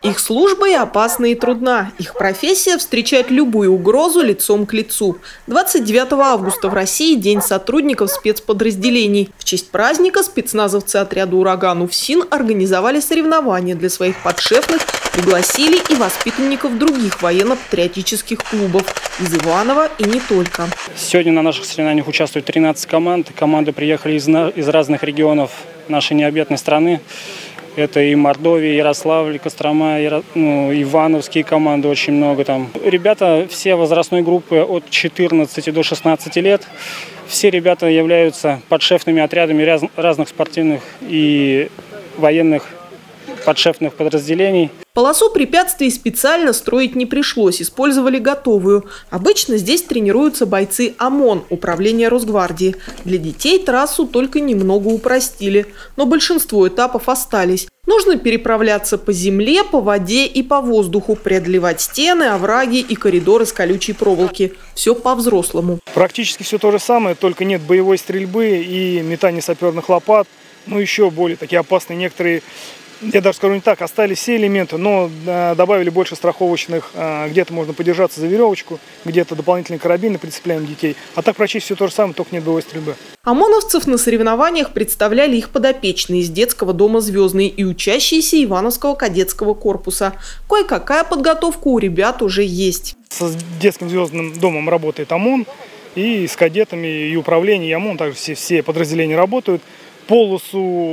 Их служба и опасна, и трудна. Их профессия – встречать любую угрозу лицом к лицу. 29 августа в России – День сотрудников спецподразделений. В честь праздника спецназовцы отряда «Ураган» УФСИН организовали соревнования для своих подшефных, пригласили и воспитанников других военно-патриотических клубов из Иваново и не только. Сегодня на наших соревнованиях участвует 13 команд. Команды приехали из разных регионов нашей необъятной страны. Это и Мордовия, Ярославль, Кострома, Ивановские команды очень много там. Ребята все возрастной группы от 14 до 16 лет. Все ребята являются подшефными отрядами разных спортивных и военных подшефных подразделений. Полосу препятствий специально строить не пришлось, использовали готовую. Обычно здесь тренируются бойцы ОМОН, управления Росгвардии. Для детей трассу только немного упростили, но большинство этапов остались. Нужно переправляться по земле, по воде и по воздуху, преодолевать стены, овраги и коридоры с колючей проволоки. Все по-взрослому. Практически все то же самое, только нет боевой стрельбы и метания саперных лопат. Ну, еще более такие опасные некоторые. Я даже скажу не так, остались все элементы, но добавили больше страховочных, где-то можно подержаться за веревочку, где-то дополнительные карабины прицепляем детей. А так практически все то же самое, только нет боевой стрельбы. ОМОНовцев на соревнованиях представляли их подопечные из детского дома «Звездный» и учащиеся Ивановского кадетского корпуса. Кое-какая подготовка у ребят уже есть. С детским звездным домом работает ОМОН, и с кадетами, и управление, и ОМОН, также все подразделения работают. Полосу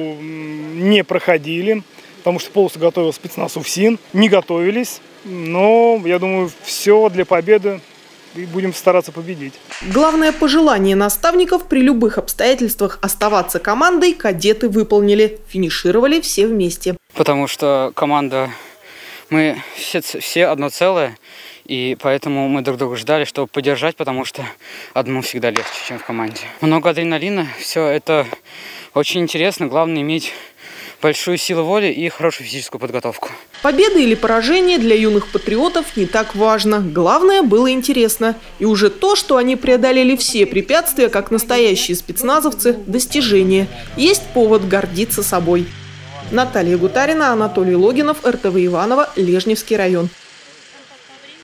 не проходили, потому что полосу готовил спецназ УФСИН. Не готовились, но, я думаю, все для победы и будем стараться победить. Главное пожелание наставников при любых обстоятельствах оставаться командой кадеты выполнили. Финишировали все вместе. Потому что команда, мы все одно целое. И поэтому мы друг друга ждали, чтобы поддержать, потому что одному всегда легче, чем в команде. Много адреналина, все это очень интересно. Главное иметь большую силу воли и хорошую физическую подготовку. Победа или поражение для юных патриотов не так важно. Главное, было интересно. И уже то, что они преодолели все препятствия, как настоящие спецназовцы, достижение. Есть повод гордиться собой. Наталья Гутарина, Анатолий Логинов, РТВ Иваново, Лежневский район.